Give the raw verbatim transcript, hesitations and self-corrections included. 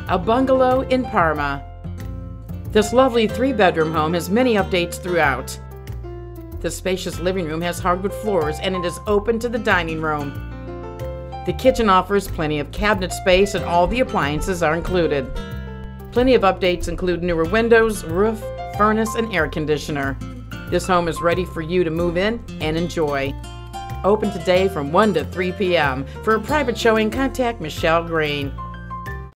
a bungalow in Parma. This lovely three-bedroom home has many updates throughout. The spacious living room has hardwood floors and it is open to the dining room. The kitchen offers plenty of cabinet space and all the appliances are included. Plenty of updates include newer windows, roof, furnace, and air conditioner. This home is ready for you to move in and enjoy. Open today from one to three p m For a private showing, contact Michelle Green.